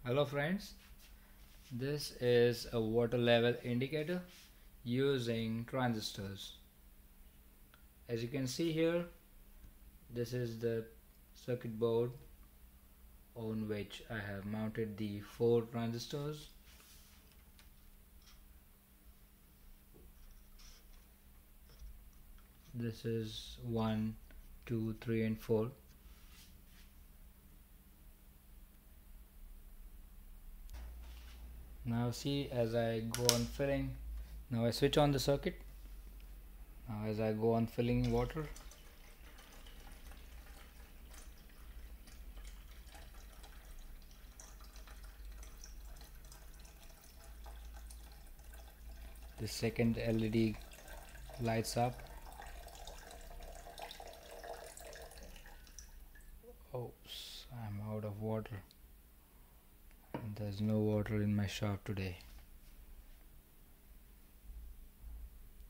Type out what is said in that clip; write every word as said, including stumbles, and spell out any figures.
Hello friends, this is a water level indicator using transistors. As you can see here, this is the circuit board on which I have mounted the four transistors. This is one, two, three and four. Now see, as I go on filling, now I switch on the circuit. Now as I go on filling water, the second L E D lights up. Oops, I'm out of water. There's no water in my shop today.